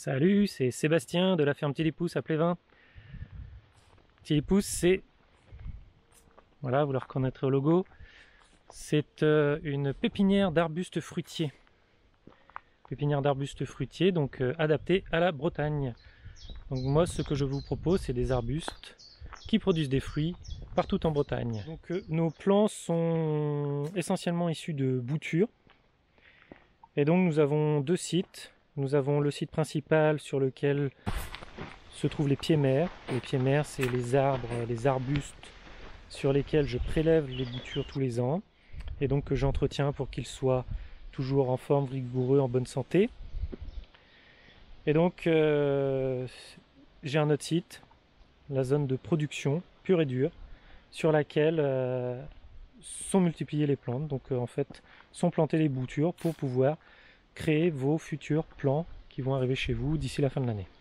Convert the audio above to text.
Salut, c'est Sébastien de la ferme Petit-les-Pousses à Plévin. Petit-les-Pousses, c'est, voilà, vous le reconnaîtrez au logo, c'est une pépinière d'arbustes fruitiers. Pépinière d'arbustes fruitiers, donc adaptée à la Bretagne. Donc moi, ce que je vous propose, c'est des arbustes qui produisent des fruits partout en Bretagne. Donc nos plants sont essentiellement issus de boutures. Et donc nous avons deux sites. Nous avons le site principal sur lequel se trouvent les pieds-mères. Les pieds-mères, c'est les arbres, les arbustes sur lesquels je prélève les boutures tous les ans et donc que j'entretiens pour qu'ils soient toujours en forme, vigoureux, en bonne santé. Et donc j'ai un autre site, la zone de production pure et dure, sur laquelle sont multipliées les plantes. Donc en fait, sont plantées les boutures pour pouvoir créer vos futurs plants qui vont arriver chez vous d'ici la fin de l'année.